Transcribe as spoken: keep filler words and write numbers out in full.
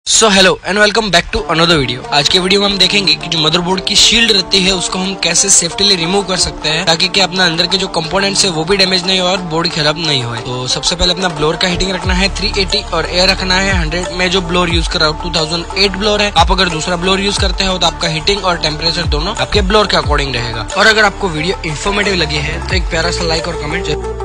So hello and welcome back to another video. आज के video में हम देखेंगे कि जो मदरबोर्ड की शील्ड रहती है उसको हम कैसे सेफ्टीली रिमूव कर सकते हैं ताकि कि अपना अंदर के जो कंपोनेंट्स है वो भी डैमेज नहीं हो और बोर्ड खराब नहीं हो। तो सबसे पहले अपना ब्लोअर का हीटिंग रखना है थ्री एटी और एयर रखना है हंड्रेड। में जो ब्लोअर यूज कर रहा हूँ टू थाउजेंड एट ब्लोअर है। आप अगर दूसरा ब्लोअर यूज करते हो तो आपका हीटिंग और टेम्परेचर दोनों आपके ब्लोअर के अकॉर्डिंग रहेगा। और अगर आपको वीडियो इन्फॉर्मेटिव लगी है तो एक प्यारा सा लाइक और कमेंट